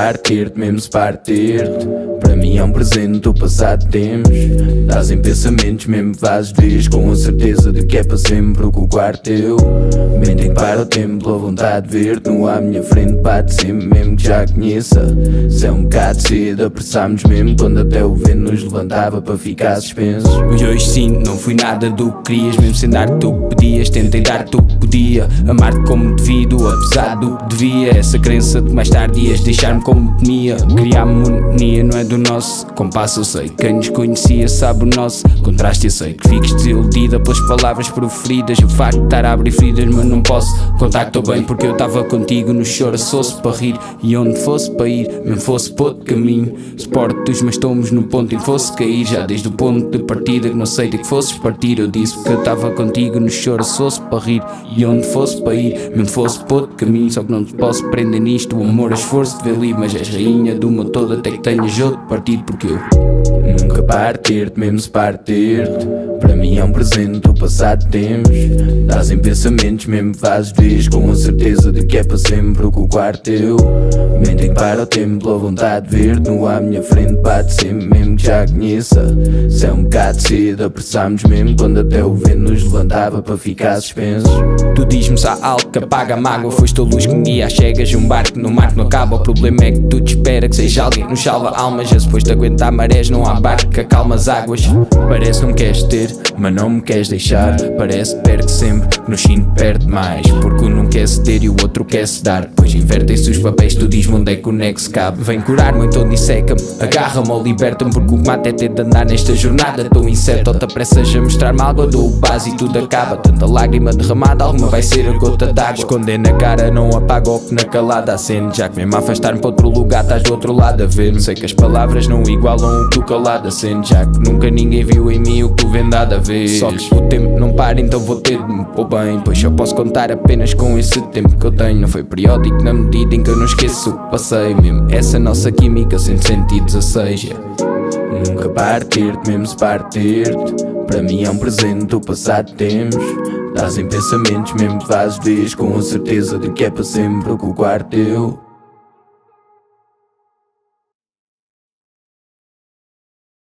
partir-te, mesmo se partir-te. Para mim é um presente o passado tempos. Estás em pensamentos mesmo vazos, dias com a certeza de que é para sempre o que o quarto teu. Mentem para o tempo, a vontade de ver-te no à minha frente bate sempre, mesmo que já conheça. Se é um bocado cedo, apressámos mesmo quando até o vento nos levantava para ficar suspensos. E hoje sinto, não fui nada do que querias, mesmo sem dar-te o que pedias. Tentei dar-te o que podia, amar-te como devido, apesar do que devia. Essa crença de mais tarde ias deixar-me como temia. Criar monotonia não é do nosso compasso, eu sei. Quem nos conhecia sabe o nosso contraste, eu sei. Que fiques desiludida pelas palavras proferidas. O facto de estar a abrir feridas, mas não posso contar que estou bem, porque eu estava contigo no choro, fosse para rir. E onde fosse para ir, mesmo fosse para outro caminho. Suporte dos meus tomos no ponto em que fosse cair. Já desde o ponto de partida que não sei de que fosses partir. Eu disse que eu estava contigo no choro, fosse para rir. E onde fosse para ir, mesmo fosse para outro caminho. Só que não te posso prender nisto, o amor, o esforço de ver livre. Mas és rainha do meu todo até que tenhas outro partido, porque eu nunca partir-te, mesmo se partir-te. Para mim é um presente o passado tempos. Estás em pensamentos mesmo vazos, dias com a certeza de que é para sempre o que o quarto teu. Mentem para o tempo, a vontade de ver-te no à minha frente bate sempre, mesmo que já conheça. Se é um bocado cedo, apressámos mesmo quando até o vento nos levantava para ficar suspensos. Tu diz-me se há algo que apaga a mágoa. Foste a luz que me guia às cegas, um barco no mar que não acaba. O problema é que tu te espera que seja alguém que nos salva almas. Já depois de aguentar marés não há barco que acalma as águas. Parece que não me queres ter, mas não me queres deixar. Parece que perco sempre, que no chino perde mais. Porque um não quer ceder e o outro quer se dar. Pois invertem-se os papéis, tu diz-me onde é que o nexo cabe. Vem curar-me, então disseca-me, agarra-me ou liberta-me. Porque o que mata é ter de andar nesta jornada tão incerta. Ou te apressas a mostrar-me algo, eu dou o base e tudo acaba. Tanta lágrima derramada, alguma vai ser a gota d'água. Esconder na cara não apaga o que na calada acende. Já que mesmo a afastar-me para outro lugar, estás do outro lado a ver-me. Sei que as palavras não igualam o que o calado acende. Já que nunca ninguém viu em mim o que tu vendado a ver. Só que o tempo não para, então vou ter de me pôr bem. Pois só posso contar apenas com esse tempo que eu tenho. Não foi periódico na medida em que eu não esqueço o que passei. Mesmo essa nossa química sem sentidos a seja. Nunca partir-te, mesmo se partir-te. Para mim é um presente o passado tempos. Estás em pensamentos mesmo vazos, dias com a certeza de que é para sempre o que o quarto teu.